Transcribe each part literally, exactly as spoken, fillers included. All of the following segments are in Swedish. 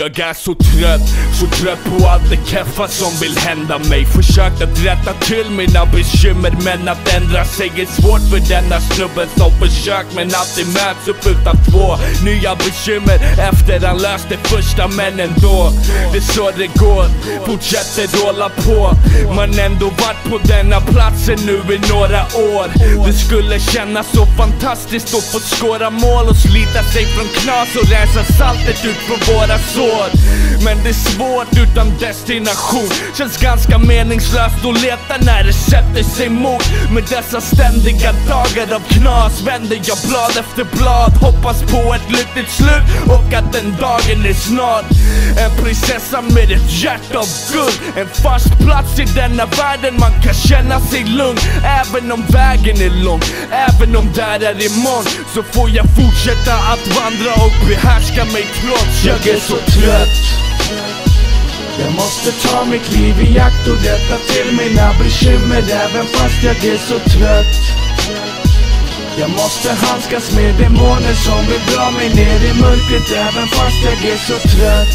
Jag är så trött, så trött på allt det keffa som vill hända mig. Försökt att rätta till mina bekymmer, men att ändra sig är svårt för denna snubben som försökt, men alltid möts upp utan två nya bekymmer efter han löste första, men ändå. Det är så det går, fortsätter rolla på. Man ändå varit på denna platsen nu i några år. Det skulle kännas så fantastiskt att få skåra mål och slita sig från knas och rensa saltet ut från våra sår. Men det är svårt utan destination. Känns ganska meningslöst att leta när det sätter sig mot. Med dessa ständiga dagar av knas vänder jag blad efter blad. Hoppas på ett lyckligt slut och att den dagen är snart. En prinsessa med ett hjärta av guld, en fast plats i denna världen. Man kan känna sig lugn även om vägen är lång. Även om där är imorgon, så får jag fortsätta att vandra och behärska mig trots jag är så trött. Jag måste ta mitt liv i akt och rätta till mina bekymmer även fast jag är så trött. Jag måste handskas med demoner som vill dra mig ner i mörkret även fast jag är så trött.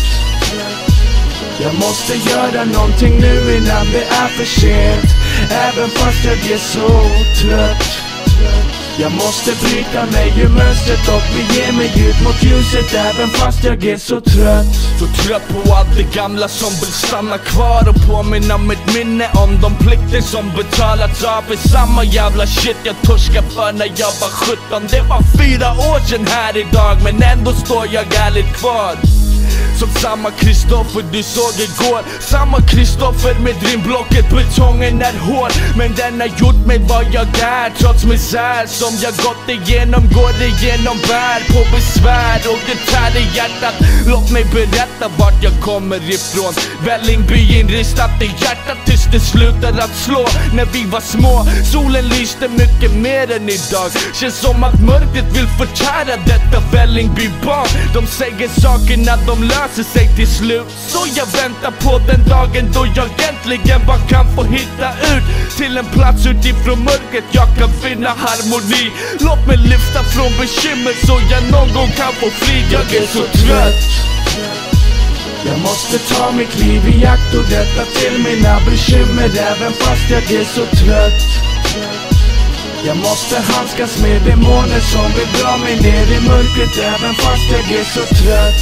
Jag måste göra någonting nu innan det är för sent, även fast jag är så trött. Jag måste bryta mig ur mönstret och bege mig ut mot ljuset även fast jag är så trött. Så trött på allt det gamla som vill stanna kvar och påminna mitt minne om de plikter som betalats av för samma jävla shit jag torskade för när jag var sjutton. Det var fyra år sedan här idag, men ändå står jag ärligt kvar som samma Kristoffer du såg igår. Samma Kristoffer med drimblocket, betongen är hård, men den har gjort mig vad jag är. Trots misär som jag gått igenom, går igenom bär på besvär och det tär i hjärtat. Låt mig berätta vart jag kommer ifrån. Vällingby inristat i hjärtat tills det slutar att slå. När vi var små, solen lyste mycket mer än idag. Känns som att mörkret vill förtära detta Vällingby-barn. De säger saker när de löser sig till slut, så jag väntar på den dagen då jag äntligen bara kan få hitta ut till en plats utifrån mörkret jag kan finna harmoni. Låt mig lyfta från bekymmer så jag någon gång kan få fri. Jag är så trött. Jag måste ta mitt liv i akt och rätta till mina bekymmer även fast jag är så trött. Jag måste handskas med demoner som vill dra mig ner i mörkret även fast jag är så trött.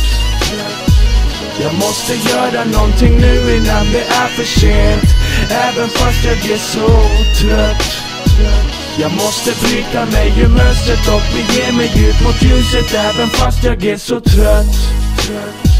Jag måste göra någonting nu innan det är för sent, även fast jag är så trött. Jag måste bryta mig ur mönstret och bege mig ut mot ljuset även fast jag är så trött.